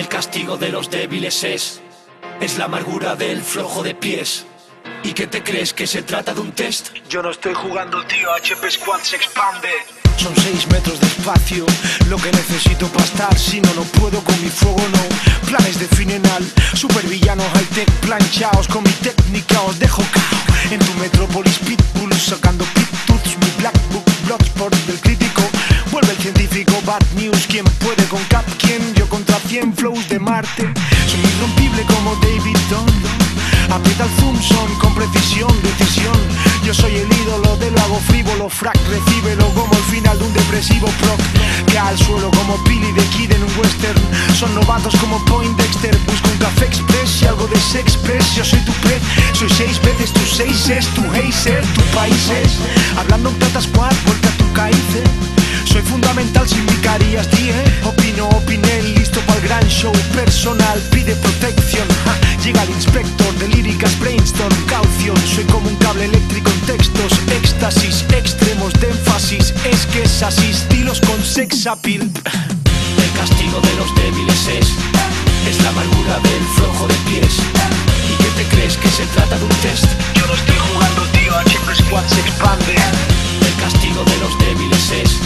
El castigo de los débiles es la amargura del flojo de pies. ¿Y qué te crees? ¿Que se trata de un test? Yo no estoy jugando, tío, HP Squad se expande. Son 6 metros de espacio, lo que necesito para estar. Si no, no puedo con mi fuego, no. Planes definen al supervillano high-tech. Planchaos con mi técnica, os dejo cao. En tu metrópolis pitbull, sacando pit-tooths. Mi black book, bloodsport del crítico. Vuelve el científico, bad news. ¿Quién puede con Cap? ¿Quién? Yo contra 100 flows de Marte. Soy irrompible como David Dunn. Aprieta el zoom, son con precisión, decisión. Yo soy el ídolo de lo hago frívolo. Frac, recíbelo como el final de un depresivo proc. Que al suelo como Billy the Kid en un western. Son novatos como Poindexter. Busco un café express y algo de sex press. Yo soy tu pez, soy 6 veces tu 6 es. Tu hazer, tu país es. Hablando en plata squad, vuelta a tu caíce. Soy fundamental sin vicarías, dije. Opiné, listo para el gran show personal. Pide protección, llega el inspector de líricas, brainstorm, caución. Soy como un cable eléctrico en textos, éxtasis, extremos de énfasis. Es que es así, estilos con sex appeal. El castigo de los débiles es la amargura del flojo de pies. ¿Y qué te crees? ¿Que se trata de un test? Yo no estoy jugando, tío, HP Squad se expande. El castigo de los débiles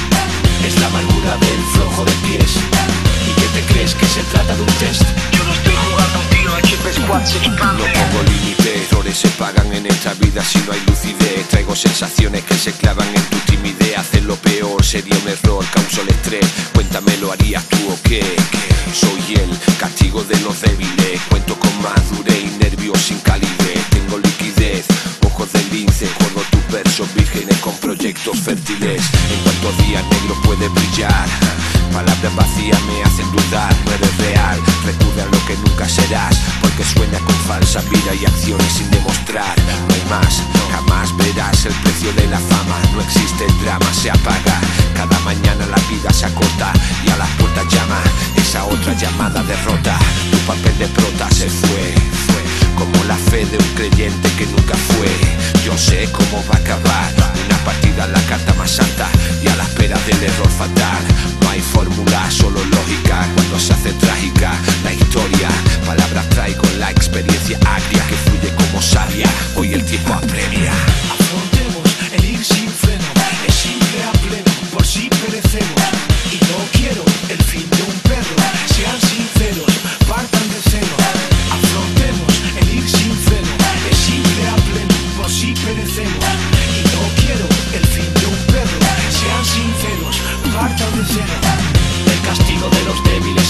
es la amargura del flojo de pies. ¿Y qué te crees? ¿Que se trata de un test? Yo no estoy jugando, tío, HP Squad se expande. No pongo límite, errores se pagan en esta vida si no hay lucidez. Traigo sensaciones que se clavan en tu timidez. Hacer lo peor sería un error, causo el estrés. Cuéntame, ¿lo harías tú o qué? Soy el castigo de los débiles. Cuento con madurez y nervios sin calidez. Tengo liquidez, ojos de lince. Juego tus versos vírgenes con proyectos fértiles. En cuanto día negro puede brillar, palabras vacías me hacen dudar. No eres real, recurre a lo que nunca serás, porque suena con falsa vida y acciones sin demostrar. No hay más, jamás verás el precio de la fama. No existe el drama, se apaga. Cada mañana la vida se acorta y a las puertas llama esa otra llamada derrota. Tu papel de prota se fue como la fe de un creyente que nunca fue. Yo sé cómo va a acabar una partida, la carta más santa, y a la espera del error fatal. No hay fórmula, solo lógica. Cuando se hace trágica la historia, palabras traigo la experiencia agria que fluye como savia. Hoy el tiempo apremia. Afrontemos el ir sin freno. Es simple a pleno, por si perecemos. Y no quiero el fin de un perro. Sean sinceros, partan de cero. Afrontemos el ir sin freno. Es simple a pleno, por si perecemos. Y no quiero el fin de un perro. Sean sinceros, partan de cero. El castigo de los débiles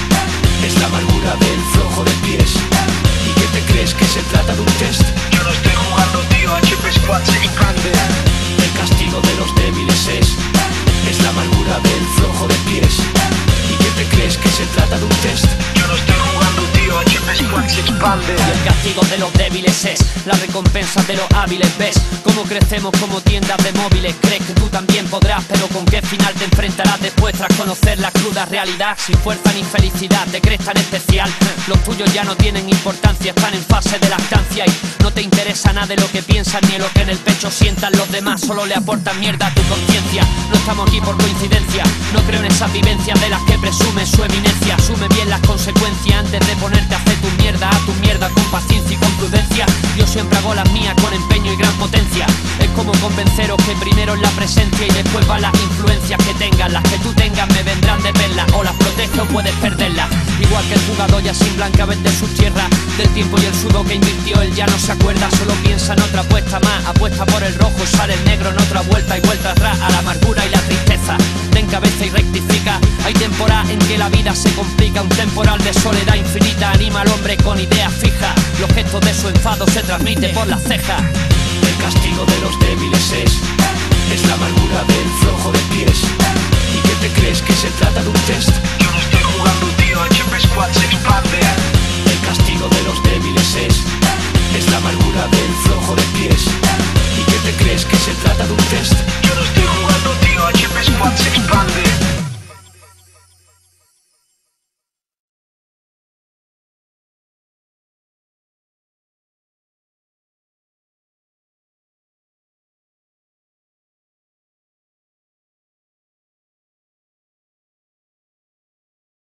es la amargura del flojo de pies. ¿Y qué te crees? ¿Que se trata de un test? Yo no estoy jugando, tío, HP Squad se expande. El castigo de los débiles es la amargura del flojo de pies. ¿Y qué te crees? ¿Que se trata de un test? Yo no estoy jugando, tío, HP Squad se expande. Y el castigo de los débiles es la recompensa de los hábiles. ¿Ves cómo crecemos como tiendas de móviles? Crees que tú también podrás, pero ¿con qué final te enfrentarás después tras conocer la cruda realidad? Sin fuerza ni felicidad, te crees tan especial. Los tuyos ya no tienen importancia, están en fase de lactancia y no te interesa nada de lo que piensan ni lo que en el pecho sientan los demás. Solo le aportan mierda a tu conciencia. No estamos aquí por coincidencia, no creo en esas vivencias de las que presume su eminencia. Asume bien las consecuencias antes de ponerte a hacer tu mierda con paciencia y con prudencia. Yo siempre hago las mías con empeño y gran potencia. Es como convenceros que primero es la presencia y después van las influencias que tengan. Las que tú tengas me vendrán de perlas, o las proteges o puedes perderlas. Igual que el jugador ya sin blanca vende su tierra. Del tiempo y el sudor que invirtió él ya no se acuerda. Solo piensa en otra apuesta más, apuesta por el rojo, sale el negro en otra vuelta y vuelta atrás a la amargura y la tristeza. Ten cabeza y rectifica. Hay temporadas en que la vida se complica. Un temporal de soledad infinita anima al hombre con ideas fijas. Los gestos de su enfado se transmiten por las cejas. El castigo de los débiles es la amargura del flojo de pies. ¿Y qué te crees? ¿Que se trata de un test? Yo no estoy jugando, tío, HP Squad se expande. El castigo de los débiles es la amargura del flojo de pies. ¿Y qué te crees? ¿Que se trata de un test?